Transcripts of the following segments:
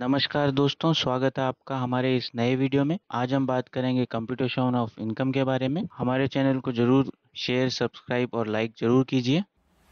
नमस्कार दोस्तों, स्वागत है आपका हमारे इस नए वीडियो में। आज हम बात करेंगे कंप्यूटेशन ऑफ इनकम के बारे में। हमारे चैनल को जरूर शेयर, सब्सक्राइब और लाइक जरूर कीजिए।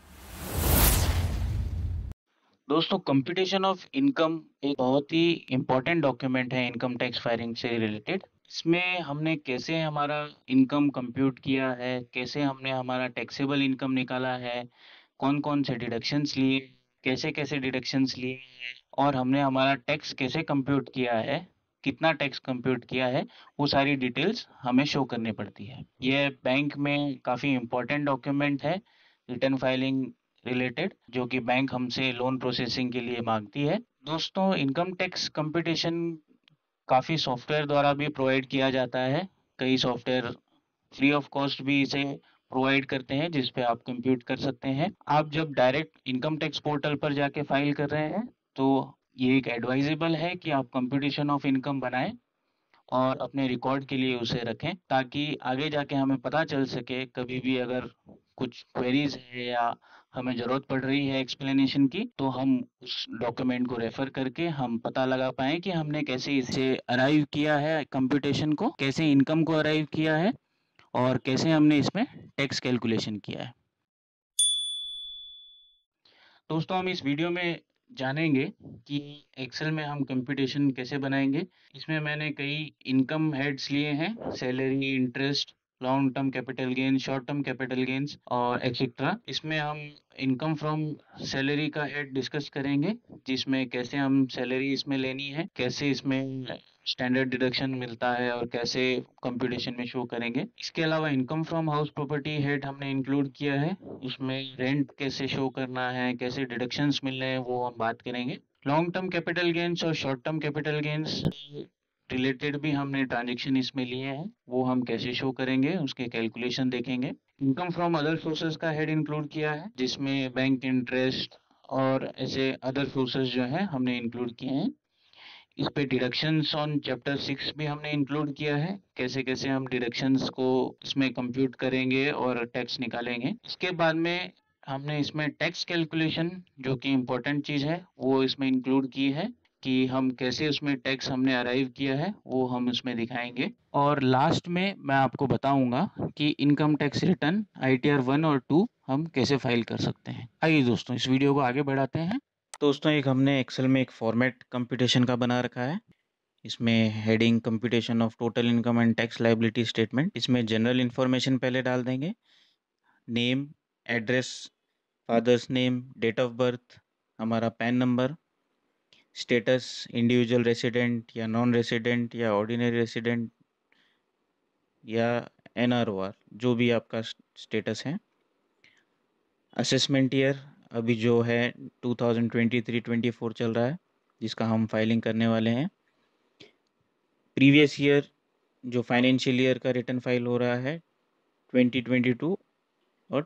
दोस्तों, कंप्यूटेशन ऑफ इनकम एक बहुत ही इम्पोर्टेंट डॉक्यूमेंट है इनकम टैक्स फाइलिंग से रिलेटेड। इसमें हमने कैसे हमारा इनकम कंप्यूट किया है, कैसे हमने हमारा टैक्सेबल इनकम निकाला है, कौन कौन से डिडक्शंस लिए, कैसे कैसे डिडक्शंस लिए हैं, और हमने हमारा टैक्स कैसे कंप्यूट किया है, कितना टैक्स कंप्यूट किया है, वो सारी डिटेल्स हमें शो करनी पड़ती है। यह बैंक में काफ़ी इम्पोर्टेंट डॉक्यूमेंट है रिटर्न फाइलिंग रिलेटेड, जो कि बैंक हमसे लोन प्रोसेसिंग के लिए मांगती है। दोस्तों, इनकम टैक्स कंप्यूटेशन काफ़ी सॉफ्टवेयर द्वारा भी प्रोवाइड किया जाता है। कई सॉफ्टवेयर फ्री ऑफ कॉस्ट भी इसे प्रोवाइड करते हैं, जिस पे आप कंप्यूट कर सकते हैं। आप जब डायरेक्ट इनकम टैक्स पोर्टल पर जाके फाइल कर रहे हैं, तो ये एक एडवाइजेबल है कि आप कंप्यूटेशन ऑफ इनकम बनाएं और अपने रिकॉर्ड के लिए उसे रखें, ताकि आगे जाके हमें पता चल सके कभी भी अगर कुछ क्वेरीज है या हमें ज़रूरत पड़ रही है एक्सप्लेनेशन की, तो हम उस डॉक्यूमेंट को रेफर करके हम पता लगा पाएँ कि हमने कैसे इसे अराइव किया है, कंप्यूटेशन को कैसे, इनकम को अराइव किया है, और कैसे हमने इसमें टैक्स कैलकुलेशन किया है। दोस्तों, हम इस वीडियो में जानेंगे कि एक्सेल में हम कंप्यूटेशन कैसे बनाएंगे। इसमें मैंने कई इनकम हेड्स लिए हैं: salary, interest, long term capital gain, short term capital gains और एक्सेट्रा। इसमें हम इनकम फ्रॉम सैलरी का हेड डिस्कस करेंगे, जिसमें कैसे हम सैलरी इसमें लेनी है, कैसे इसमें स्टैंडर्ड डिडक्शन मिलता है और कैसे कंप्यूटेशन में शो करेंगे। इसके अलावा income from house property head हमने इंक्लूड किया है। उसमें रेंट कैसे शो करना है, कैसे डिडक्शंस मिल रहे हैं, वो हम बात करेंगे। लॉन्ग टर्म कैपिटल गेन्स और short term capital gains related भी हमने ट्रांजेक्शन इसमें लिए हैं, वो हम कैसे शो करेंगे, उसके कैलकुलेशन देखेंगे। इनकम फ्रॉम अदर सोर्सेज का हेड इंक्लूड किया है, जिसमें बैंक इंटरेस्ट और ऐसे अदर सोर्सेज जो हैं हमने इंक्लूड किए हैं। इस पे डिडक्शंस ऑन चैप्टर 6 भी हमने इंक्लूड किया है, कैसे कैसे हम डिडक्शंस को इसमें कंप्यूट करेंगे और टैक्स निकालेंगे। इसके बाद में हमने इसमें टैक्स कैलकुलेशन, जो कि इम्पोर्टेंट चीज़ है, वो इसमें इंक्लूड की है कि हम कैसे उसमें टैक्स हमने अराइव किया है, वो हम उसमें दिखाएंगे। और लास्ट में मैं आपको बताऊंगा कि इनकम टैक्स रिटर्न ITR 1 और 2 हम कैसे फाइल कर सकते हैं। आइए दोस्तों, इस वीडियो को आगे बढ़ाते हैं। दोस्तों, एक हमने एक्सेल में एक फॉर्मेट कंप्यूटेशन का बना रखा है। इसमें heading computation of total income and tax liability statement. इसमें जनरल इन्फॉर्मेशन पहले डाल देंगे: name, address, father's name, date of birth, हमारा PAN number, status individual resident या नॉन रेसिडेंट या ऑर्डिनरी रेसिडेंट या NROR, जो भी आपका स्टेटस है। असेसमेंट ईयर अभी जो है 2023-24 चल रहा है, जिसका हम फाइलिंग करने वाले हैं। प्रीवियस ईयर, जो फाइनेंशियल ईयर का रिटर्न फाइल हो रहा है 2022 और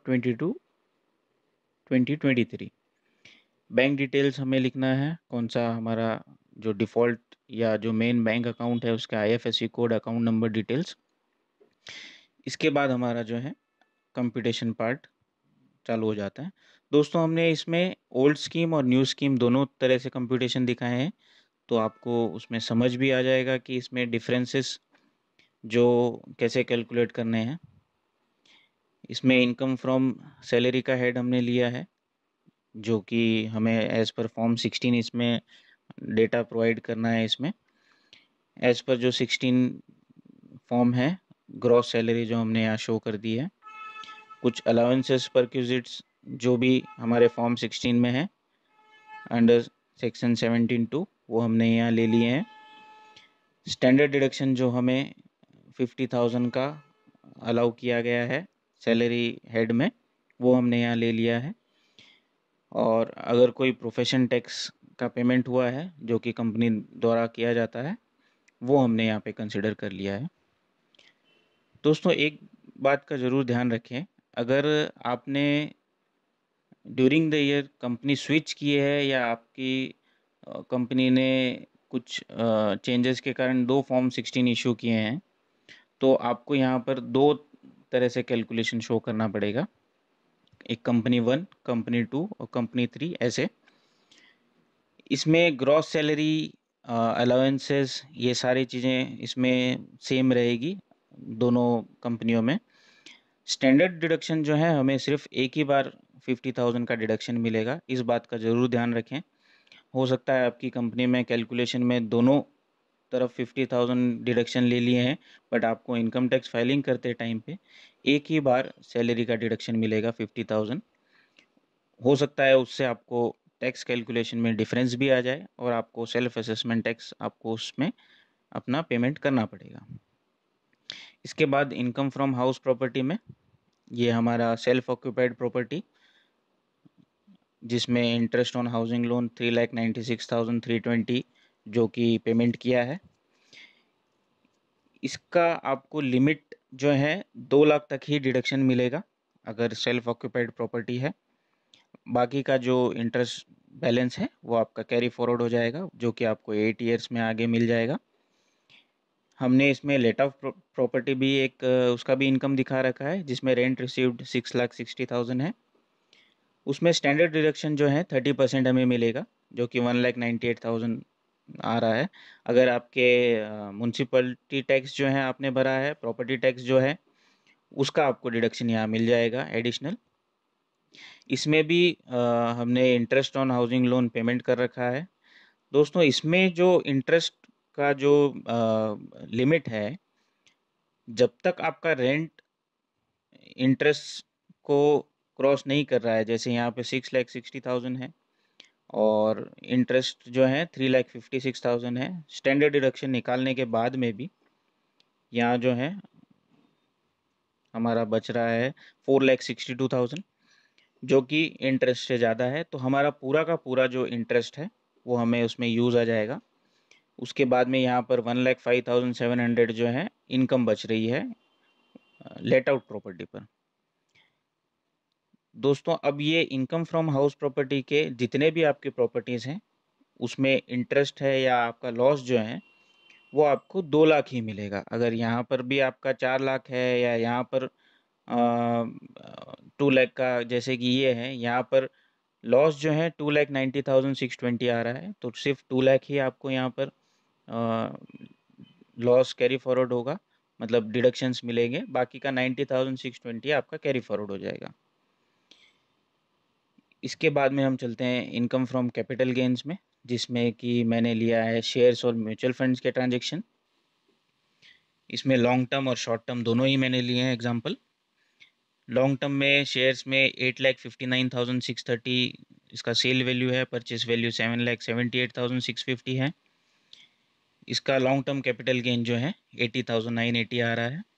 2023। बैंक डिटेल्स हमें लिखना है, कौन सा हमारा जो डिफ़ॉल्ट या जो मेन बैंक अकाउंट है उसका IFSC code, account number details. इसके बाद हमारा जो है कंप्यूटेशन पार्ट चालू हो जाता है। दोस्तों, हमने इसमें ओल्ड स्कीम और न्यू स्कीम दोनों तरह से कंप्यूटेशन दिखाए हैं, तो आपको उसमें समझ भी आ जाएगा कि इसमें डिफरेंसेस जो कैसे कैलकुलेट करने हैं। इसमें इनकम फ्रॉम सैलरी का हेड हमने लिया है, जो कि हमें एज़ पर फॉर्म 16 इसमें डेटा प्रोवाइड करना है। इसमें एज़ पर जो 16 फॉर्म है, ग्रॉस सैलरी जो हमने यहाँ शो कर दी है। कुछ अलाउंसेस परक्विजिट्स जो भी हमारे फॉर्म 16 में है अंडर सेक्शन 17(2), वो हमने यहाँ ले लिए हैं। स्टैंडर्ड डिडक्शन जो हमें 50,000 का अलाउ किया गया है सैलरी हेड में, वो हमने यहाँ ले लिया है। और अगर कोई प्रोफेशन टैक्स का पेमेंट हुआ है जो कि कंपनी द्वारा किया जाता है, वो हमने यहाँ पे कंसिडर कर लिया है। दोस्तों, एक बात का ज़रूर ध्यान रखें, अगर आपने during the year company switch की है या आपकी कंपनी ने कुछ चेंजेस के कारण दो फॉर्म 16 इशू किए हैं, तो आपको यहाँ पर दो तरह से कैलकुलेशन शो करना पड़ेगा। एक कंपनी 1, कंपनी 2 और कंपनी 3 ऐसे। इसमें ग्रॉस सैलरी अलाउंसेस, ये सारी चीज़ें इसमें सेम रहेगी दोनों कंपनियों में। स्टैंडर्ड डिडक्शन जो है हमें सिर्फ एक ही बार 50,000 का डिडक्शन मिलेगा, इस बात का ज़रूर ध्यान रखें। हो सकता है आपकी कंपनी में कैलकुलेशन में दोनों तरफ 50,000 डिडक्शन ले लिए हैं, बट आपको इनकम टैक्स फाइलिंग करते टाइम पे एक ही बार सैलरी का डिडक्शन मिलेगा 50,000। हो सकता है उससे आपको टैक्स कैलकुलेशन में डिफरेंस भी आ जाए और आपको सेल्फ असेसमेंट टैक्स आपको उसमें अपना पेमेंट करना पड़ेगा। इसके बाद इनकम फ्रॉम हाउस प्रॉपर्टी में, ये हमारा सेल्फ ऑक्यूपाइड प्रॉपर्टी जिसमें इंटरेस्ट ऑन हाउसिंग लोन 3,96,320 जो कि पेमेंट किया है, इसका आपको लिमिट जो है 2 लाख तक ही डिडक्शन मिलेगा अगर सेल्फ ऑक्यूपाइड प्रॉपर्टी है। बाकी का जो इंटरेस्ट बैलेंस है वो आपका कैरी फॉरवर्ड हो जाएगा, जो कि आपको 8 ईयर्स में आगे मिल जाएगा। हमने इसमें लेट ऑफ प्रॉपर्टी भी एक उसका भी इनकम दिखा रखा है जिसमें रेंट रिसीव्ड 6,60,000 है। उसमें स्टैंडर्ड डिडक्शन जो है 30% हमें मिलेगा, जो कि 1,98,000 आ रहा है। अगर आपके म्यूनसिपलिटी टैक्स जो है आपने भरा है, प्रॉपर्टी टैक्स जो है उसका आपको डिडक्शन यहाँ मिल जाएगा एडिशनल। इसमें भी हमने interest on housing loan payment कर रखा है। दोस्तों, इसमें जो इंटरेस्ट का जो लिमिट है, जब तक आपका रेंट इंटरेस्ट को क्रॉस नहीं कर रहा है, जैसे यहाँ पे 6,60,000 है और इंटरेस्ट जो है 3,56,000 है, स्टैंडर्ड डिडक्शन निकालने के बाद में भी यहाँ जो है हमारा बच रहा है 4,62,000 जो कि इंटरेस्ट से ज़्यादा है। तो हमारा पूरा का पूरा जो इंटरेस्ट है वो हमें उसमें यूज़ आ जाएगा। उसके बाद में यहाँ पर 1,05,700 जो है इनकम बच रही है लेट आउट प्रॉपर्टी पर। दोस्तों, अब ये इनकम फ्रॉम हाउस प्रॉपर्टी के जितने भी आपके प्रॉपर्टीज़ हैं उसमें इंटरेस्ट है या आपका लॉस जो है वो आपको 2 लाख ही मिलेगा। अगर यहाँ पर भी आपका 4 लाख है या यहाँ पर 2 लाख का, जैसे कि ये है यहाँ पर लॉस जो है 2,90,620 आ रहा है, तो सिर्फ 2 लाख ही आपको यहाँ पर लॉस कैरी फॉरवर्ड होगा, मतलब डिडक्शंस मिलेंगे। बाकी का 90,620 आपका कैरी फॉरवर्ड हो जाएगा। इसके बाद में हम चलते हैं इनकम फ्रॉम कैपिटल गेन्स में, जिसमें कि मैंने लिया है शेयर्स और म्यूचुअल फंड्स के ट्रांजेक्शन। इसमें लॉन्ग टर्म और शॉर्ट टर्म दोनों ही मैंने लिए हैं एग्जांपल। लॉन्ग टर्म में शेयर्स में 8,59,630 इसका सेल वैल्यू है, परचेस वैल्यू 7,78,650 है। इसका लॉन्ग टर्म कैपिटल गेन जो है 80,980 आ रहा है।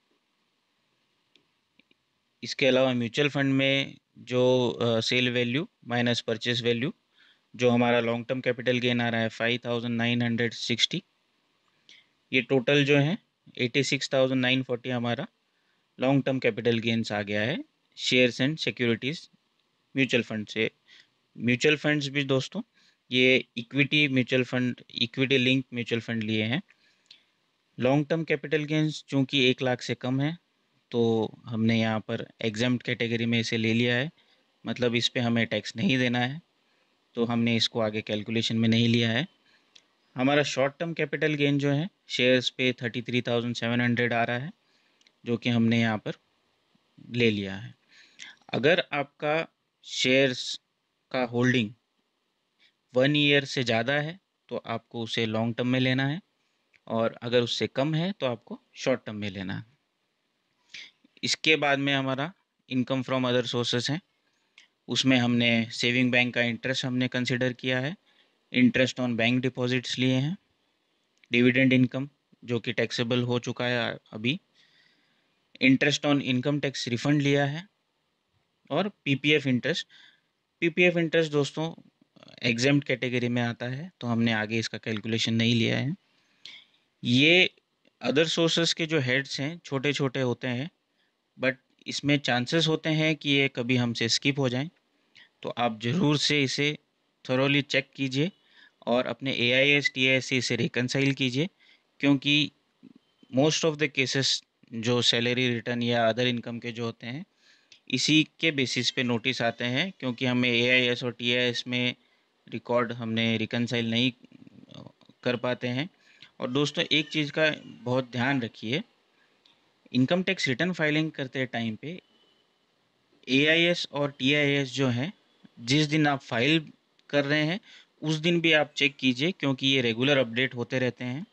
इसके अलावा म्यूचुअल फंड में जो sale value minus purchase value, जो हमारा लॉन्ग टर्म कैपिटल गेन आ रहा है 5,960, ये टोटल जो है 86,940 हमारा लॉन्ग टर्म कैपिटल गेन्स आ गया है shares and securities mutual fund से। म्यूचुअल फंड्स भी दोस्तों, ये equity mutual fund, equity link mutual fund लिए हैं। लॉन्ग टर्म कैपिटल गेन्स चूँकि 1 लाख से कम है तो हमने यहाँ पर एग्जम्प्ट कैटेगरी में इसे ले लिया है, मतलब इस पे हमें टैक्स नहीं देना है, तो हमने इसको आगे कैलकुलेशन में नहीं लिया है। हमारा शॉर्ट टर्म कैपिटल गेन जो है शेयर्स पे 33,700 आ रहा है, जो कि हमने यहाँ पर ले लिया है। अगर आपका शेयर्स का होल्डिंग 1 ईयर से ज़्यादा है तो आपको उसे लॉन्ग टर्म में लेना है, और अगर उससे कम है तो आपको शॉर्ट टर्म में लेना है। इसके बाद में हमारा इनकम फ्रॉम अदर सोर्सेस हैं। उसमें हमने सेविंग बैंक का इंटरेस्ट हमने कंसिडर किया है, इंटरेस्ट ऑन बैंक डिपॉजिट्स लिए हैं, डिविडेंड इनकम जो कि टैक्सेबल हो चुका है अभी, interest on income tax refund लिया है, और पीपीएफ इंटरेस्ट। पीपीएफ इंटरेस्ट दोस्तों एग्जेम्प्ट कैटेगरी में आता है, तो हमने आगे इसका कैलकुलेशन नहीं लिया है। ये अदर सोर्सेस के जो हेड्स हैं छोटे छोटे होते हैं, बट इसमें चांसेस होते हैं कि ये कभी हमसे स्किप हो जाएं, तो आप ज़रूर से इसे थोरोली चेक कीजिए और अपने AIS TIS से इसे रिकनसाइल कीजिए, क्योंकि मोस्ट ऑफ द केसेस जो सैलरी रिटर्न या अदर इनकम के जो होते हैं इसी के बेसिस पे नोटिस आते हैं, क्योंकि हमें AIS और TIS में रिकॉर्ड हमने रिकनसाइल नहीं कर पाते हैं। और दोस्तों एक चीज़ का बहुत ध्यान रखिए, इनकम टैक्स रिटर्न फाइलिंग करते टाइम पे एआईएस और टीआईएस जो है, जिस दिन आप फाइल कर रहे हैं उस दिन भी आप चेक कीजिए, क्योंकि ये रेगुलर अपडेट होते रहते हैं।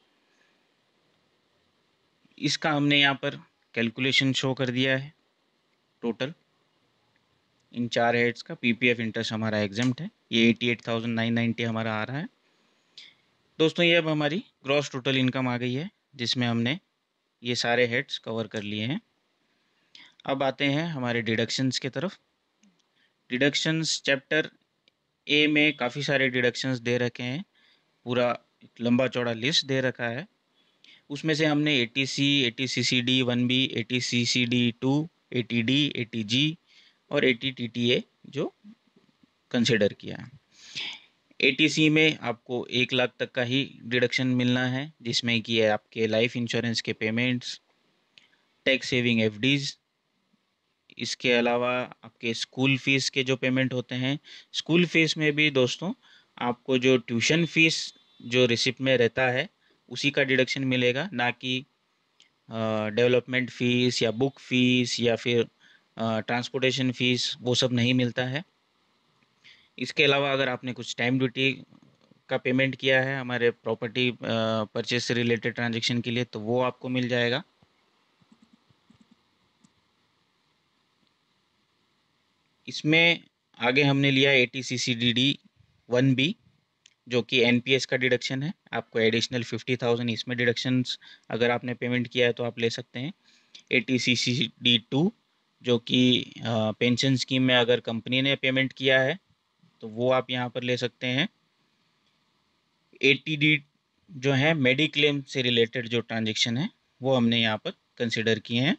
इसका हमने यहाँ पर कैलकुलेशन शो कर दिया है। टोटल इन 4 हेड्स का पीपीएफ इंटरेस्ट हमारा एग्जम्प्ट है, ये 88,990 हमारा आ रहा है। दोस्तों ये अब हमारी ग्रॉस टोटल इनकम आ गई है, जिसमें हमने ये सारे हेड्स कवर कर लिए हैं। अब आते हैं हमारे डिडक्शंस की तरफ। डिडक्शंस चैप्टर ए में काफ़ी सारे डिडक्शंस दे रखे हैं, पूरा एक लंबा चौड़ा लिस्ट दे रखा है। उसमें से हमने eighty C, eighty CCD 1B, eighty CCD 2, eighty D, eighty G और एटीटीटीए जो कंसिडर किया है। एटीसी में आपको 1 लाख तक का ही डिडक्शन मिलना है, जिसमें कि है आपके लाइफ इंश्योरेंस के पेमेंट्स, टैक्स सेविंग एफडीज, इसके अलावा आपके स्कूल फीस के जो पेमेंट होते हैं। स्कूल फीस में भी दोस्तों आपको जो ट्यूशन फीस जो रिसिप्ट में रहता है उसी का डिडक्शन मिलेगा, ना कि डेवलपमेंट फ़ीस या बुक फ़ीस या फिर ट्रांसपोर्टेशन फ़ीस, वो सब नहीं मिलता है। इसके अलावा अगर आपने कुछ स्टैम्प ड्यूटी का पेमेंट किया है हमारे प्रॉपर्टी परचेज से रिलेटेड ट्रांजैक्शन के लिए, तो वो आपको मिल जाएगा। इसमें आगे हमने लिया ATCCDD 1B, जो कि एनपीएस का डिडक्शन है। आपको एडिशनल 50,000 इसमें डिडक्शंस अगर आपने पेमेंट किया है तो आप ले सकते हैं। ATCCD 2 जो कि पेंशन स्कीम में अगर कंपनी ने पेमेंट किया है तो वो आप यहाँ पर ले सकते हैं। ATD जो है मेडिक्लेम से रिलेटेड जो ट्रांजेक्शन है वो हमने यहाँ पर कंसिडर किए हैं।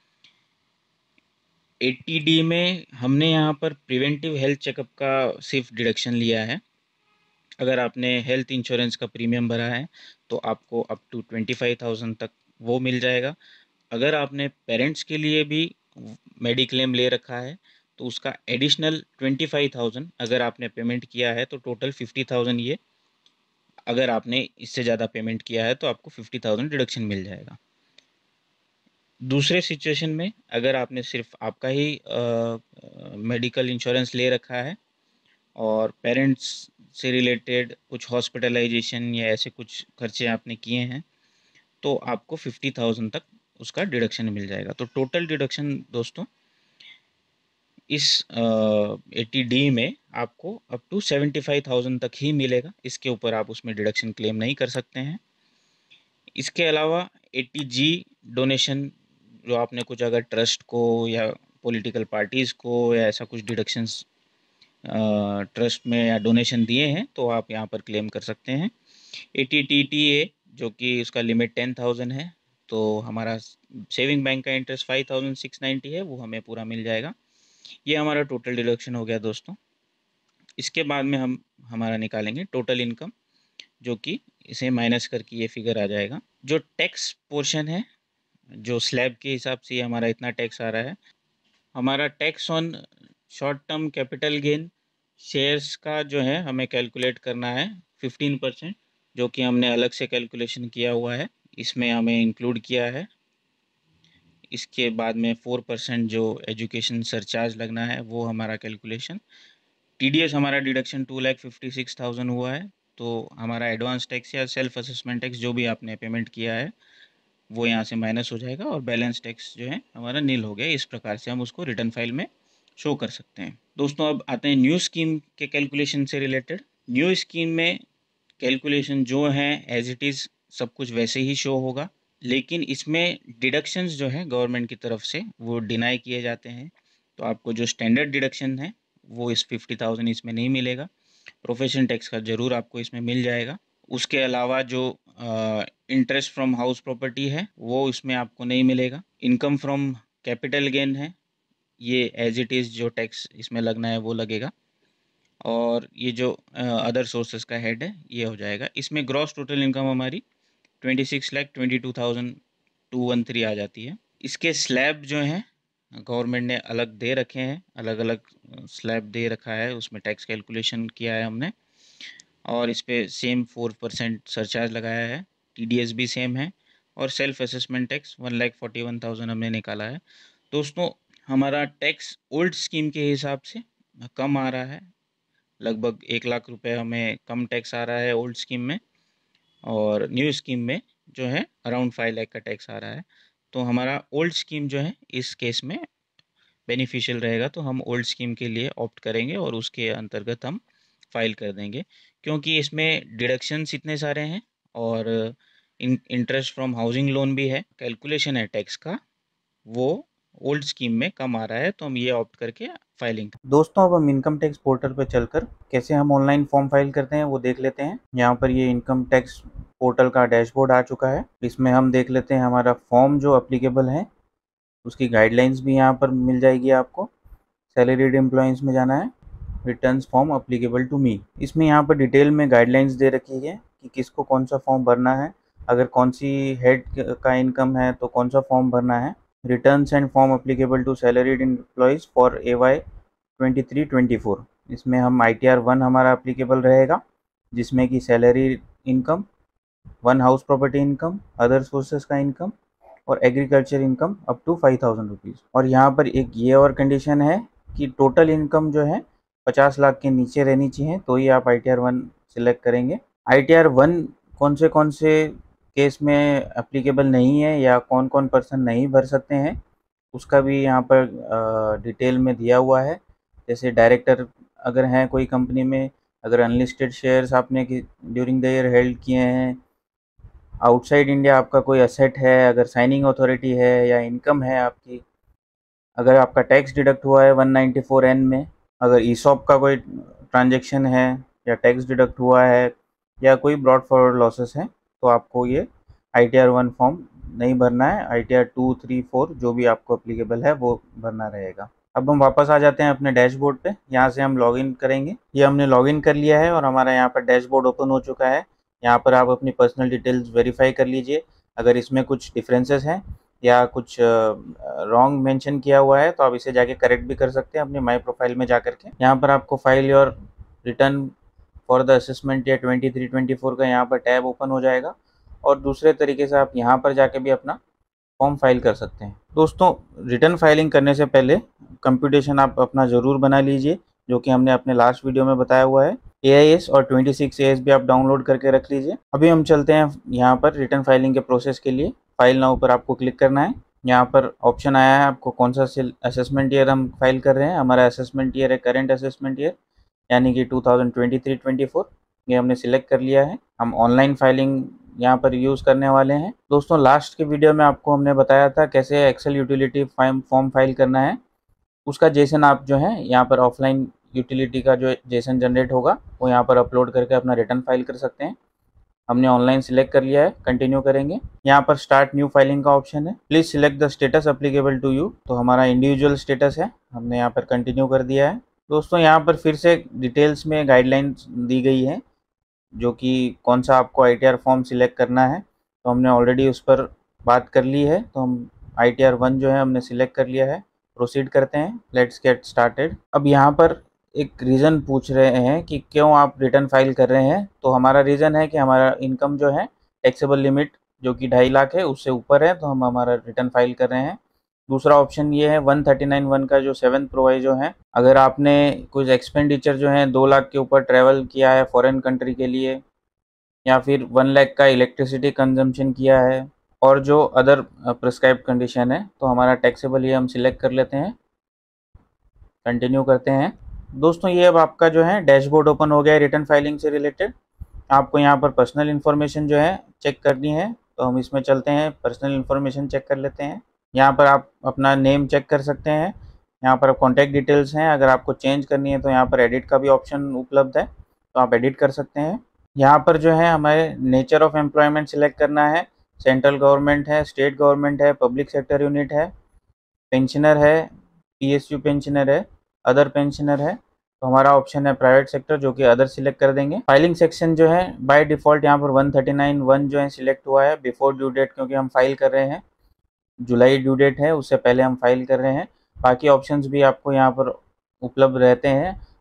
ATD में हमने यहाँ पर प्रिवेंटिव हेल्थ चेकअप का सिर्फ डिडक्शन लिया है। अगर आपने हेल्थ इंश्योरेंस का प्रीमियम भरा है तो आपको अप टू 25,000 तक वो मिल जाएगा। अगर आपने पेरेंट्स के लिए भी मेडिक्लेम ले रखा है तो उसका एडिशनल 25,000 अगर आपने पेमेंट किया है तो टोटल 50,000, ये अगर आपने इससे ज़्यादा पेमेंट किया है तो आपको 50,000 डिडक्शन मिल जाएगा। दूसरे सिचुएशन में अगर आपने सिर्फ आपका ही मेडिकल इंश्योरेंस ले रखा है और पेरेंट्स से रिलेटेड कुछ हॉस्पिटलाइजेशन या ऐसे कुछ खर्चे आपने किए हैं तो आपको 50,000 तक उसका डिडक्शन मिल जाएगा। तो टोटल डिडक्शन दोस्तों इस 80D में आपको अप टू 75,000 तक ही मिलेगा। इसके ऊपर आप उसमें डिडक्शन क्लेम नहीं कर सकते हैं। इसके अलावा 80G डोनेशन, जो आपने कुछ अगर ट्रस्ट को या पॉलिटिकल पार्टीज़ को या ऐसा कुछ डिडक्शंस ट्रस्ट में या डोनेशन दिए हैं तो आप यहाँ पर क्लेम कर सकते हैं। ATTTA जो कि उसका लिमिट 10,000 है, तो हमारा सेविंग बैंक का इंटरेस्ट 5,690 है, वो हमें पूरा मिल जाएगा। ये हमारा टोटल डिडक्शन हो गया दोस्तों। इसके बाद में हम हमारा निकालेंगे टोटल इनकम, जो कि इसे माइनस करके ये फिगर आ जाएगा। जो टैक्स पोर्शन है, जो स्लैब के हिसाब से ये हमारा इतना टैक्स आ रहा है। हमारा tax on short term capital gain shares का जो है हमें कैलकुलेट करना है 15%, जो कि हमने अलग से कैलकुलेशन किया हुआ है, इसमें हमें इंक्लूड किया है। इसके बाद में 4% जो एजुकेशन सरचार्ज लगना है वो हमारा कैलकुलेशन। टीडीएस हमारा डिडक्शन 2,56,000 हुआ है, तो हमारा एडवांस टैक्स या सेल्फ असेसमेंट टैक्स जो भी आपने पेमेंट किया है वो यहाँ से माइनस हो जाएगा और बैलेंस टैक्स जो है हमारा नील हो गया। इस प्रकार से हम उसको रिटर्न फाइल में शो कर सकते हैं। दोस्तों अब आते हैं न्यू स्कीम के कैलकुलेशन से रिलेटेड। न्यू स्कीम में कैलकुलेशन जो है एज इट इज़ सब कुछ वैसे ही शो होगा, लेकिन इसमें डिडक्शंस जो है गवर्नमेंट की तरफ से वो डिनाई किए जाते हैं। तो आपको जो स्टैंडर्ड डिडक्शन है वो इस 50,000 इसमें नहीं मिलेगा। प्रोफेशन टैक्स का ज़रूर आपको इसमें मिल जाएगा। उसके अलावा जो इंटरेस्ट फ्रॉम हाउस प्रॉपर्टी है वो इसमें आपको नहीं मिलेगा। इनकम फ्रॉम कैपिटल गेन है, ये एज इट इज़ जो टैक्स इसमें लगना है वो लगेगा। और ये जो अदर सोर्सेज का हेड है ये हो जाएगा। इसमें ग्रॉस टोटल इनकम हमारी 26,22,213 आ जाती है। इसके स्लैब जो हैं गवर्नमेंट ने अलग दे रखे हैं, अलग अलग स्लैब दे रखा है, उसमें टैक्स कैलकुलेशन किया है हमने। और इस पे सेम 4% सरचार्ज लगाया है, टीडीएस भी सेम है और सेल्फ असेसमेंट टैक्स 1,41,000 हमने निकाला है। दोस्तों हमारा टैक्स ओल्ड स्कीम के हिसाब से कम आ रहा है, लगभग 1 लाख रुपए हमें कम टैक्स आ रहा है ओल्ड स्कीम में, और न्यू स्कीम में जो है अराउंड 5 लाख का टैक्स आ रहा है। तो हमारा ओल्ड स्कीम जो है इस केस में बेनिफिशियल रहेगा, तो हम ओल्ड स्कीम के लिए ऑप्ट करेंगे और उसके अंतर्गत हम फाइल कर देंगे, क्योंकि इसमें डिडक्शंस इतने सारे हैं और इंटरेस्ट फ्रॉम हाउसिंग लोन भी है, कैलकुलेशन है टैक्स का वो ओल्ड स्कीम में कम आ रहा है, तो हम ये ऑप्ट करके फाइलिंग। दोस्तों अब हम इनकम टैक्स पोर्टल पर चलकर कैसे हम ऑनलाइन फॉर्म फाइल करते हैं वो देख लेते हैं। यहाँ पर ये इनकम टैक्स पोर्टल का डैशबोर्ड आ चुका है। इसमें हम देख लेते हैं हमारा फॉर्म जो अप्लीकेबल है, उसकी गाइडलाइंस भी यहाँ पर मिल जाएगी आपको। सैलरीड एम्प्लॉइज में जाना है, returns form applicable to me. इसमें यहाँ पर डिटेल में गाइडलाइंस दे रखी है कि किसको कौन सा फॉर्म भरना है, अगर कौन सी हेड का इनकम है तो कौन सा फॉर्म भरना है। Returns and form applicable to salaried employees for AY 23-24। इसमें हम ITR 1 हमारा अप्लीकेबल रहेगा, जिसमें कि salary income, one house property income, other sources का इनकम और agriculture income up to 5,000 rupees. और यहाँ पर एक ये और कंडीशन है कि टोटल इनकम जो है 50 लाख के नीचे रहनी चाहिए, तो ही आप ITR 1 सिलेक्ट करेंगे। ITR 1 कौन से केस में एप्लीकेबल नहीं है या कौन कौन पर्सन नहीं भर सकते हैं, उसका भी यहाँ पर डिटेल में दिया हुआ है। जैसे डायरेक्टर अगर हैं कोई कंपनी में, अगर अनलिस्टेड शेयर्स आपने ड्यूरिंग द ईयर हेल्ड किए हैं, आउटसाइड इंडिया आपका कोई असेट है, अगर साइनिंग अथॉरिटी है या इनकम है आपकी, अगर आपका टैक्स डिडक्ट हुआ है 194N में, अगर ईसॉप का कोई ट्रांजैक्शन है या टैक्स डिडक्ट हुआ है या कोई ब्रॉड फॉरवर्ड लॉसेस हैं, तो आपको ये ITR 1 फॉर्म नहीं भरना है। ITR 2, 3, 4 जो भी आपको अप्लीकेबल है वो भरना रहेगा। अब हम वापस आ जाते हैं अपने डैशबोर्ड पे। यहाँ से हम लॉगिन करेंगे। ये हमने लॉगिन कर लिया है और हमारा यहाँ पर डैशबोर्ड ओपन हो चुका है। यहाँ पर आप अपनी पर्सनल डिटेल्स वेरीफाई कर लीजिए। अगर इसमें कुछ डिफरेंसेस हैं या कुछ रॉन्ग मेंशन किया हुआ है तो आप इसे जाके करेक्ट भी कर सकते हैं अपने माई प्रोफाइल में जा करके। यहाँ पर आपको file your return for the assessment year 23-24 का यहाँ पर टैब ओपन हो जाएगा और दूसरे तरीके से आप यहाँ पर जाके भी अपना फॉर्म फाइल कर सकते हैं। दोस्तों रिटर्न फाइलिंग करने से पहले कंप्यूटेशन आप अपना ज़रूर बना लीजिए, जो कि हमने अपने लास्ट वीडियो में बताया हुआ है। AIS और 26AS भी आप डाउनलोड करके रख लीजिए। अभी हम चलते हैं यहाँ पर रिटर्न फाइलिंग के प्रोसेस के लिए। फाइल नाउ पर आपको क्लिक करना है। यहाँ पर ऑप्शन आया है आपको कौन सा असेसमेंट ईयर हम फाइल कर रहे हैं। हमारा असेसमेंट ईयर है करेंट असेसमेंट ईयर, यानी कि 2023-24। ये हमने सिलेक्ट कर लिया है। हम ऑनलाइन फाइलिंग यहाँ पर यूज़ करने वाले हैं। दोस्तों लास्ट के वीडियो में आपको हमने बताया था कैसे एक्सेल यूटिलिटी फॉर्म फाइल करना है। उसका जेसन आप जो है यहाँ पर ऑफलाइन यूटिलिटी का जो जेसन जनरेट होगा वो यहाँ पर अपलोड करके अपना रिटर्न फाइल कर सकते हैं। हमने ऑनलाइन सिलेक्ट कर लिया है, कंटिन्यू करेंगे। यहाँ पर स्टार्ट न्यू फाइलिंग का ऑप्शन है। Please select the status applicable to you, तो हमारा इंडिविजुअल स्टेटस है, हमने यहाँ पर कंटिन्यू कर दिया है। दोस्तों यहाँ पर फिर से डिटेल्स में गाइडलाइंस दी गई है, जो कि कौन सा आपको ITR फॉर्म सिलेक्ट करना है, तो हमने ऑलरेडी उस पर बात कर ली है। तो हम ITR 1 जो है हमने सिलेक्ट कर लिया है। प्रोसीड करते हैं, लेट्स गेट स्टार्टेड। अब यहाँ पर एक रीज़न पूछ रहे हैं कि क्यों आप रिटर्न फाइल कर रहे हैं, तो हमारा रीज़न है कि हमारा इनकम जो है टैक्सेबल लिमिट जो कि 2.5 लाख है उससे ऊपर है, तो हम हमारा रिटर्न फाइल कर रहे हैं। दूसरा ऑप्शन ये है 139(1) का जो 7th प्रोवाइजो है, अगर आपने कुछ एक्सपेंडिचर जो है 2 लाख के ऊपर ट्रैवल किया है फॉरेन कंट्री के लिए, या फिर 1 लाख का इलेक्ट्रिसिटी कंजम्पशन किया है और जो अदर प्रिस्क्राइब कंडीशन है, तो हमारा टैक्सेबल ये हम सिलेक्ट कर लेते हैं, कंटिन्यू करते हैं। दोस्तों ये अब आपका जो है डैशबोर्ड ओपन हो गया है रिटर्न फाइलिंग से रिलेटेड। आपको यहाँ पर पर्सनल इन्फॉर्मेशन जो है चेक करनी है, तो हम इसमें चलते हैं, पर्सनल इन्फॉर्मेशन चेक कर लेते हैं। यहाँ पर आप अपना नेम चेक कर सकते हैं। यहाँ पर कॉन्टैक्ट डिटेल्स हैं, अगर आपको चेंज करनी है तो यहाँ पर एडिट का भी ऑप्शन उपलब्ध है, तो आप एडिट कर सकते हैं। यहाँ पर जो है हमें नेचर ऑफ एम्प्लॉयमेंट सिलेक्ट करना है, सेंट्रल गवर्नमेंट है, स्टेट गवर्नमेंट है, पब्लिक सेक्टर यूनिट है, पेंशनर है, PSU पेंशनर है, अदर पेंशनर है, तो हमारा ऑप्शन है प्राइवेट सेक्टर, जो कि अदर सिलेक्ट कर देंगे। फाइलिंग सेक्शन जो है बाय डिफ़ॉल्ट यहाँ पर 139(1) जो है सिलेक्ट हुआ है, बिफोर ड्यू डेट, क्योंकि हम फाइल कर रहे हैं जुलाई ड्यू डेट है, उससे पहले हम फाइल कर रहे हैं। बाकी ऑप्शंस भी आपको यहाँ पर उपलब्ध रहते हैं,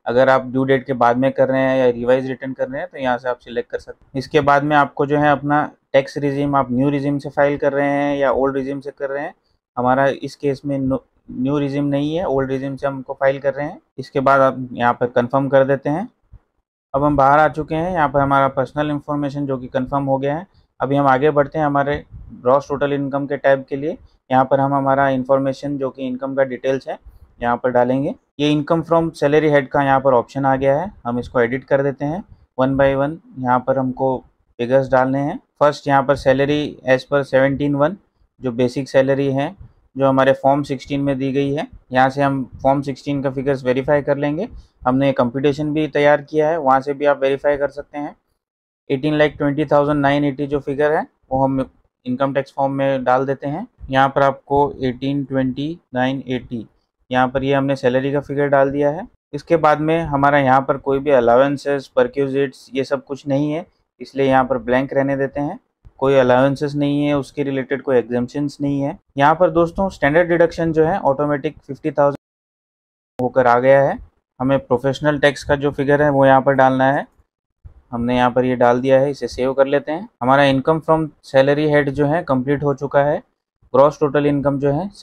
अगर आप ड्यू डेट के बाद में कर रहे हैं या रिवाइज रिटर्न कर रहे हैं तो यहाँ से आप सिलेक्ट कर सकते हैं। इसके बाद में आपको जो है अपना टैक्स रिजीम आप न्यू रिजीम से फाइल कर रहे हैं या ओल्ड रिजीम से कर रहे हैं। हमारा इस केस में न्यू रिजीम नहीं है, ओल्ड रिजीम से हमको फाइल कर रहे हैं। इसके बाद आप यहाँ पर कन्फर्म कर देते हैं। अब हम बाहर आ चुके हैं, यहाँ पर हमारा पर्सनल इन्फॉर्मेशन जो कि कंफर्म हो गया है। अभी हम आगे बढ़ते हैं हमारे ग्रॉस टोटल इनकम के टैब के लिए। यहाँ पर हम हमारा इन्फॉर्मेशन जो कि इनकम का डिटेल्स है यहाँ पर डालेंगे। ये इनकम फ्रॉम सैलरी हेड का यहाँ पर ऑप्शन आ गया है, हम इसको एडिट कर देते हैं। 1 बाय 1 यहाँ पर हमको फिगर्स डालने हैं। फर्स्ट यहाँ पर सैलरी एज पर 17(1) जो बेसिक सैलरी है जो हमारे फॉर्म 16 में दी गई है। यहाँ से हम फॉर्म 16 का फिगर्स वेरीफाई कर लेंगे। हमने कंप्यूटेशन भी तैयार किया है, वहाँ से भी आप वेरीफाई कर सकते हैं। 18,20,980 जो फिगर है वो हम इनकम टैक्स फॉर्म में डाल देते हैं। यहाँ पर आपको 18,20,980 यहाँ पर ये हमने सैलरी का फिगर डाल दिया है। इसके बाद में हमारा यहाँ पर कोई भी अलाउंसेस परक्यूजिट्स ये सब कुछ नहीं है, इसलिए यहाँ पर ब्लैंक रहने देते हैं। कोई अलाउंसेस नहीं है, उसके रिलेटेड कोई एग्जाम्पशंस नहीं है। यहाँ पर दोस्तों स्टैंडर्ड डिडक्शन जो है ऑटोमेटिक 50,000 होकर आ गया है। हमें प्रोफेशनल टैक्स का जो फिगर है वो यहाँ पर डालना है। हमने यहाँ पर ये डाल दिया है, इसे सेव कर लेते हैं। हमारा इनकम फ्रॉम सैलरी हेड जो है कंप्लीट हो चुका है। ग्रॉस टोटल इनकम जो है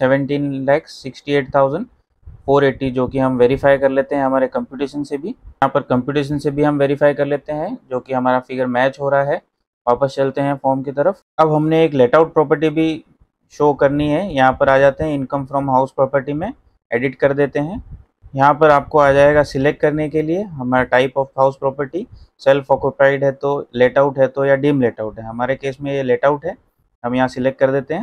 17,68,480 जो कि हम वेरीफाई कर लेते हैं हमारे कंप्यूटेशन से भी। यहाँ पर कंप्यूटेशन से भी हम वेरीफाई कर लेते हैं जो कि हमारा फिगर मैच हो रहा है। वापस चलते हैं फॉर्म की तरफ। अब हमने एक लेट आउट प्रॉपर्टी भी शो करनी है, यहाँ पर आ जाते हैं इनकम फ्रॉम हाउस प्रॉपर्टी में, एडिट कर देते हैं। यहाँ पर आपको आ जाएगा सिलेक्ट करने के लिए हमारा type of house property, self occupied है तो, लेट आउट है तो, या डीम लेट आउट है। हमारे केस में ये लेट आउट है, हम यहाँ सिलेक्ट कर देते हैं।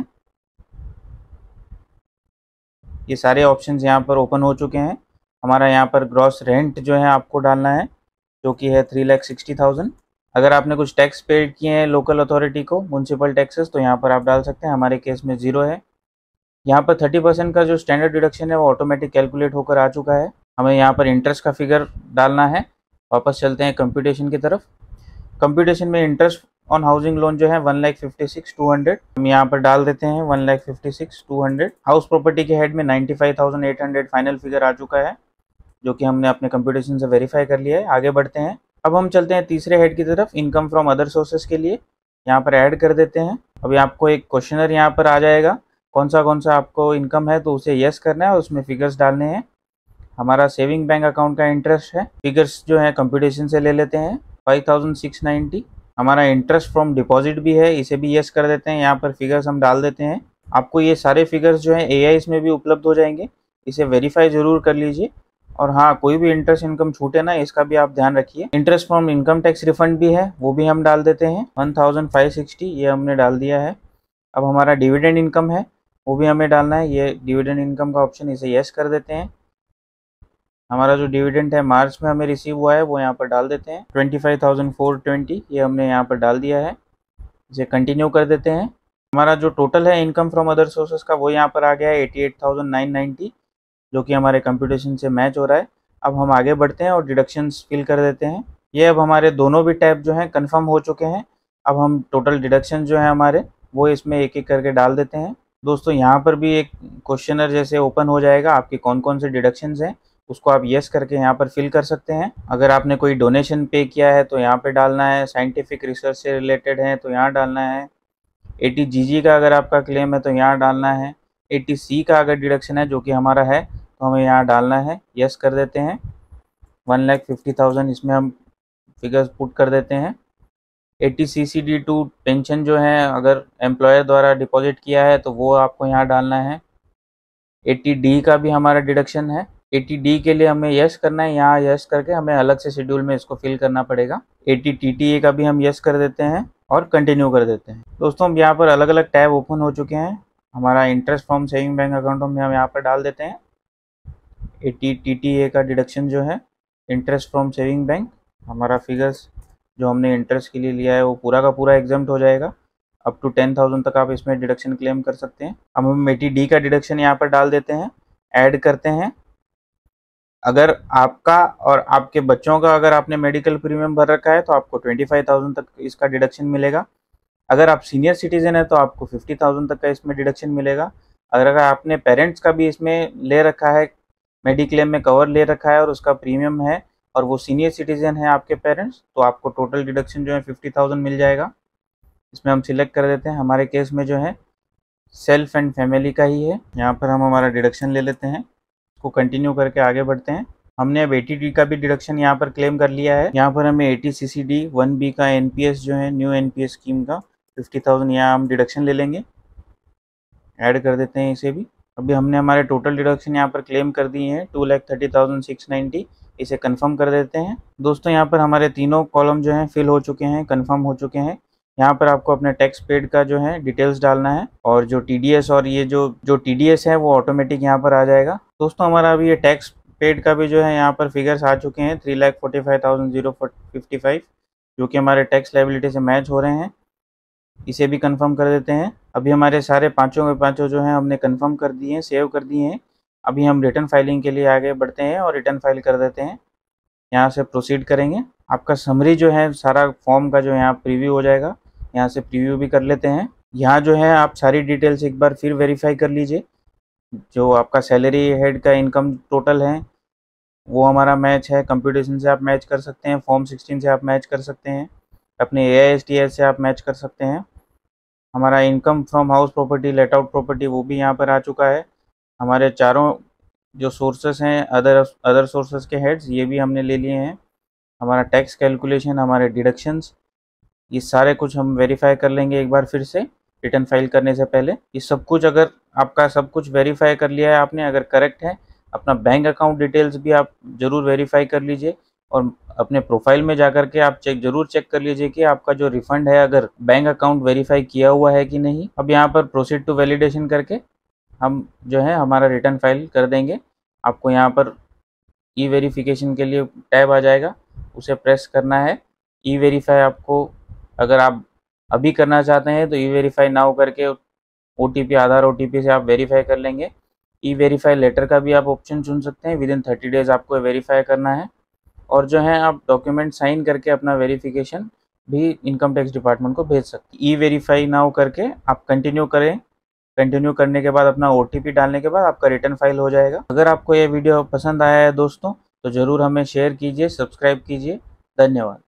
ये सारे ऑप्शंस यहाँ पर ओपन हो चुके हैं। हमारा यहाँ पर ग्रॉस रेंट जो है आपको डालना है जो कि है 3,60,000। अगर आपने कुछ टैक्स पेड किए हैं लोकल अथॉरिटी को, म्यूनसिपल टैक्सेस, तो यहाँ पर आप डाल सकते हैं। हमारे केस में 0 है। यहाँ पर 30% का जो स्टैंडर्ड डिडक्शन है वो ऑटोमेटिक कैलकुलेट होकर आ चुका है। हमें यहाँ पर इंटरेस्ट का फिगर डालना है। वापस चलते हैं कंप्यूटेशन की तरफ। कंप्यूटेशन में इंटरेस्ट ऑन हाउसिंग लोन जो है 1,56,200 हम यहाँ पर डाल देते हैं। 1,56,200 हाउस प्रॉपर्टी के हेड में 95,800 फाइनल फिगर आ चुका है जो कि हमने अपने कंप्यूटेशन से वेरीफाई कर लिया है। आगे बढ़ते हैं। अब हम चलते हैं तीसरे हेड की तरफ, इनकम फ्रॉम अदर सोर्सेज के लिए। यहाँ पर ऐड कर देते हैं। अभी आपको एक क्वेश्चनर यहाँ पर आ जाएगा, कौन सा आपको इनकम है तो उसे यस करना है और उसमें फिगर्स डालने हैं। हमारा सेविंग बैंक अकाउंट का इंटरेस्ट है, फिगर्स जो है कंप्यूटेशन से ले लेते हैं 5,690। हमारा इंटरेस्ट फ्रॉम डिपॉजिट भी है, इसे भी यस कर देते हैं। यहाँ पर फिगर्स हम डाल देते हैं। आपको ये सारे फिगर्स जो है AIS में भी उपलब्ध हो जाएंगे, इसे वेरीफाई जरूर कर लीजिए। और हाँ, कोई भी इंटरेस्ट इनकम छूटे ना, इसका भी आप ध्यान रखिए। Interest from income tax refund भी है, वो भी हम डाल देते हैं 1,560, ये हमने डाल दिया है। अब हमारा डिविडेंड इनकम है, वो भी हमें डालना है। ये डिविडेंड इनकम का ऑप्शन, इसे यस कर देते हैं। हमारा जो डिविडेंड है मार्च में हमें रिसीव हुआ है वो यहाँ पर डाल देते हैं 25,420, ये हमने यहाँ पर डाल दिया है। इसे कंटिन्यू कर देते हैं। हमारा जो टोटल है इनकम फ्रॉम अदर सोर्सेज का वो यहाँ पर आ गया है 88,990 जो कि हमारे कंप्यूटेशन से मैच हो रहा है। अब हम आगे बढ़ते हैं और डिडक्शंस फिल कर देते हैं। ये अब हमारे दोनों भी टैब जो हैं कंफर्म हो चुके हैं। अब हम टोटल डिडक्शन जो है हमारे वो इसमें एक एक करके डाल देते हैं। दोस्तों यहाँ पर भी एक क्वेश्चनर जैसे ओपन हो जाएगा, आपके कौन कौन से डिडक्शंस हैं उसको आप यस करके यहाँ पर फिल कर सकते हैं। अगर आपने कोई डोनेशन पे किया है तो यहाँ पे डालना है, साइंटिफिक रिसर्च से रिलेटेड है तो यहाँ डालना है, 80GG का अगर आपका क्लेम है तो यहाँ डालना है, 80C का अगर डिडक्शन है जो कि हमारा है तो हमें यहाँ डालना है। यस कर देते हैं। 1,50,000 इसमें हम फिगर्स पुट कर देते हैं। 80CCD2 पेंशन जो है अगर एम्प्लॉयर द्वारा डिपॉजिट किया है तो वो आपको यहाँ डालना है। 80D का भी हमारा डिडक्शन है, 80D के लिए हमें यस करना है। यहाँ यस करके हमें अलग से शेड्यूल में इसको फिल करना पड़ेगा। 80TTA का भी हम यस कर देते हैं और कंटिन्यू कर देते हैं। दोस्तों यहाँ पर अलग अलग टैब ओपन हो चुके हैं। हमारा interest from saving bank account में हम यहाँ पर डाल देते हैं 80TTA का डिडक्शन जो है इंटरेस्ट फ्रॉम सेविंग बैंक। हमारा फिगर्स जो हमने इंटरेस्ट के लिए लिया है वो पूरा का पूरा एग्जाम्प्ट हो जाएगा। अप टू 10,000 तक आप इसमें डिडक्शन क्लेम कर सकते हैं। अब हम 80D का डिडक्शन यहाँ पर डाल देते हैं, ऐड करते हैं। अगर आपका और आपके बच्चों का अगर आपने मेडिकल प्रीमियम भर रखा है तो आपको 25,000 तक इसका डिडक्शन मिलेगा। अगर आप सीनियर सिटीजन है तो आपको 50,000 तक का इसमें डिडक्शन मिलेगा। अगर आपने पेरेंट्स का भी इसमें ले रखा है मेडिक्लेम में कवर ले रखा है और उसका प्रीमियम है और वो सीनियर सिटीजन है आपके पेरेंट्स, तो आपको टोटल डिडक्शन जो है 50,000 मिल जाएगा। इसमें हम सिलेक्ट कर देते हैं, हमारे केस में जो है सेल्फ एंड फैमिली का ही है। यहाँ पर हम हमारा डिडक्शन ले लेते हैं, उसको कंटिन्यू करके आगे बढ़ते हैं। हमने अब 80D का भी डिडक्शन यहाँ पर क्लेम कर लिया है। यहाँ पर हमें 80CCD 1B का NPS जो है न्यू NPS स्कीम का 50,000 यहाँ हम डिडक्शन ले लेंगे, ऐड कर देते हैं इसे भी। अभी हमने हमारे टोटल डिडक्शन यहाँ पर क्लेम कर दिए हैं 2,30,690, इसे कंफर्म कर देते हैं। दोस्तों यहाँ पर हमारे तीनों कॉलम जो हैं फिल हो चुके हैं, कंफर्म हो चुके हैं। यहाँ पर आपको अपने टैक्स पेड का जो है डिटेल्स डालना है और जो TDS और ये जो TDS है वो ऑटोमेटिक यहाँ पर आ जाएगा। दोस्तों हमारा अभी ये टैक्स पेड का भी जो है यहाँ पर फिगर्स आ चुके हैं 3,45,055, जो कि हमारे टैक्स लायबिलिटी से मैच हो रहे हैं। इसे भी कंफर्म कर देते हैं। अभी हमारे सारे पाँचों के पाँचों जो हैं हमने कंफर्म कर दिए हैं, सेव कर दिए हैं। अभी हम रिटर्न फाइलिंग के लिए आगे बढ़ते हैं और रिटर्न फाइल कर देते हैं। यहाँ से प्रोसीड करेंगे। आपका समरी जो है सारा फॉर्म का जो है यहाँ प्रीव्यू हो जाएगा, यहाँ से प्रीव्यू भी कर लेते हैं। यहाँ जो है आप सारी डिटेल्स एक बार फिर वेरीफाई कर लीजिए। जो आपका सैलरी हेड का इनकम टोटल है वो हमारा मैच है, कंप्यूटेशन से आप मैच कर सकते हैं, फॉर्म 16 से आप मैच कर सकते हैं, अपने AISTS से आप मैच कर सकते हैं। हमारा income from house property, let out property वो भी यहाँ पर आ चुका है। हमारे चारों जो सोर्सेस हैं अदर सोर्सेस के हेड्स ये भी हमने ले लिए हैं। हमारा टैक्स कैलकुलेशन, हमारे डिडक्शंस, ये सारे कुछ हम वेरीफाई कर लेंगे एक बार फिर से रिटर्न फाइल करने से पहले। ये सब कुछ अगर आपका सब कुछ वेरीफाई कर लिया है आपने, अगर करेक्ट है, अपना बैंक अकाउंट डिटेल्स भी आप ज़रूर वेरीफाई कर लीजिए और अपने प्रोफाइल में जाकर के आप ज़रूर चेक कर लीजिए कि आपका जो रिफंड है अगर बैंक अकाउंट वेरीफाई किया हुआ है कि नहीं। अब यहाँ पर प्रोसीड टू वैलिडेशन करके हम जो है हमारा रिटर्न फाइल कर देंगे। आपको यहाँ पर E-वेरिफिकेशन के लिए टैब आ जाएगा, उसे प्रेस करना है। E-वेरीफाई आपको अगर आप अभी करना चाहते हैं तो E-वेरीफाई नाउ करके OTP, आधार OTP से आप वेरीफाई कर लेंगे। E-वेरीफाई लेटर का भी आप ऑप्शन चुन सकते हैं, विदिन 30 डेज आपको वेरीफाई करना है। और जो है आप डॉक्यूमेंट साइन करके अपना वेरिफिकेशन भी इनकम टैक्स डिपार्टमेंट को भेज सकते हैं। E-वेरीफाई नाउ करके आप कंटिन्यू करें। कंटिन्यू करने के बाद अपना OTP डालने के बाद आपका रिटर्न फाइल हो जाएगा। अगर आपको ये वीडियो पसंद आया है दोस्तों तो ज़रूर हमें शेयर कीजिए, सब्सक्राइब कीजिए। धन्यवाद।